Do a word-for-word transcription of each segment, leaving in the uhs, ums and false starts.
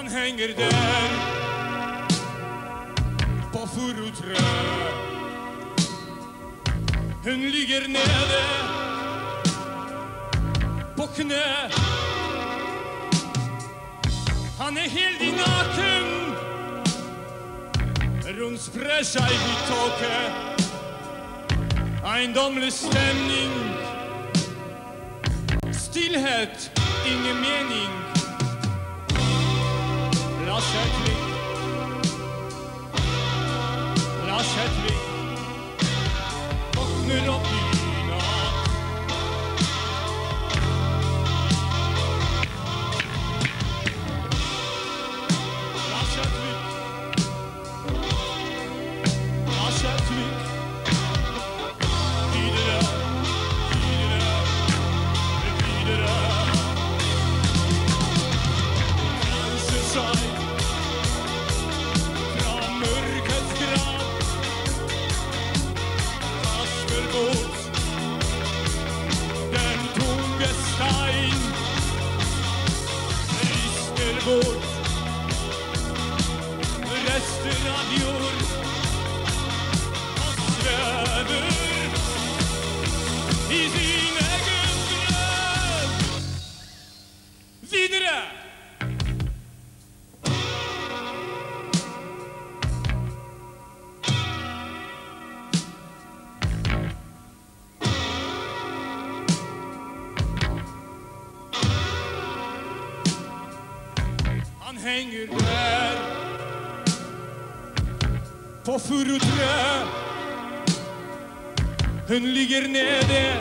Han hänger där på furuträ. Hon ligger nere på knä. Han är helt i naken. Runt sprer sig vid taket. Eiendomlig stämning. Stillhet, ingen mening. Lars Hedvig, Lars Hedvig vaknar upp i natt. Lars Hedvig, Lars Hedvig, vidare, vidare, vidare. Kanske sig från mörkrets grav. Aspergård, den tunga stein. Rister bort rester av jord och sväver i sin egen dröm. Vidare! Han hänger där på furuträ. Hon ligger nere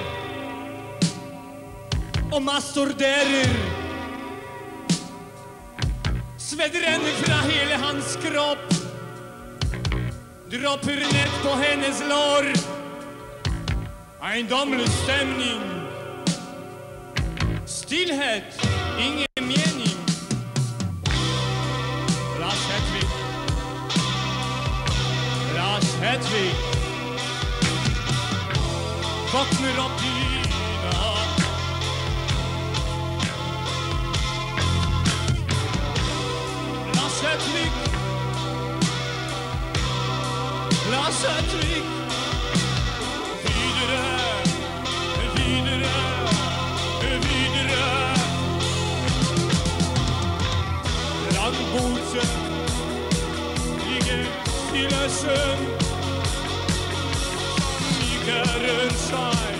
och masturberar. Svett renner från hela hans kropp. Droppar ned på hennes lår. Eiendomlig stämning. Stillhet, ingen mening. Lars Hedvig, Lars Hedvig vaknar upp i natt. Lars Hedvig, Lars Hedvig, vidare, vidare, vidare. Langboten ligger stilla sömn. Som ligger en saj.